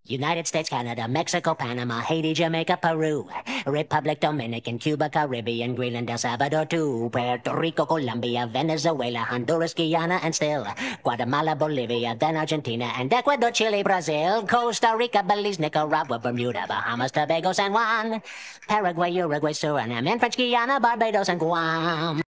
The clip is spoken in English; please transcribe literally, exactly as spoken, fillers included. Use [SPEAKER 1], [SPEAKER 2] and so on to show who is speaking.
[SPEAKER 1] United States, Canada, Mexico, Panama, Haiti, Jamaica, Peru, Republic Dominican, Cuba, Caribbean, Greenland, El Salvador, too, Puerto Rico, Colombia, Venezuela, Honduras, Guyana, and still Guatemala, Bolivia, then Argentina, and Ecuador, Chile, Brazil, Costa Rica, Belize, Nicaragua, Bermuda, Bahamas, Tobago, San Juan, Paraguay, Uruguay, Suriname, and French Guiana, Barbados, and Guam.